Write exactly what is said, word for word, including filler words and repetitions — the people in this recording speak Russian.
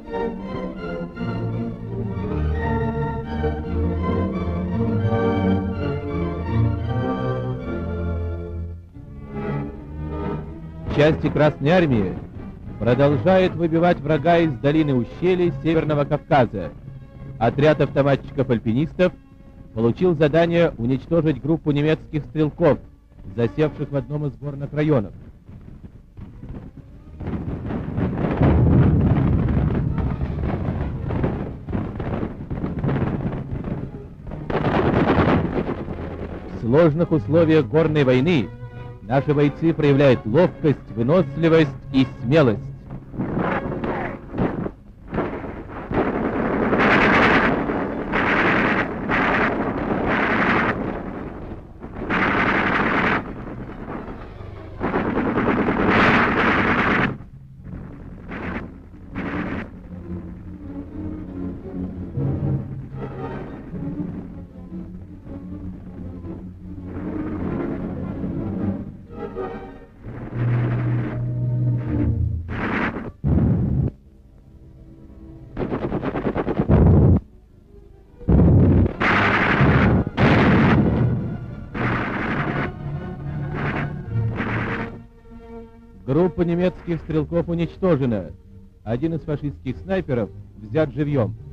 Части Красной Армии продолжают выбивать врага из долины ущелий Северного Кавказа. Отряд автоматчиков-альпинистов получил задание уничтожить группу немецких стрелков, засевших в одном из горных районов. В сложных условиях горной войны наши бойцы проявляют ловкость, выносливость и смелость. Группа немецких стрелков уничтожена. Один из фашистских снайперов взят живьем.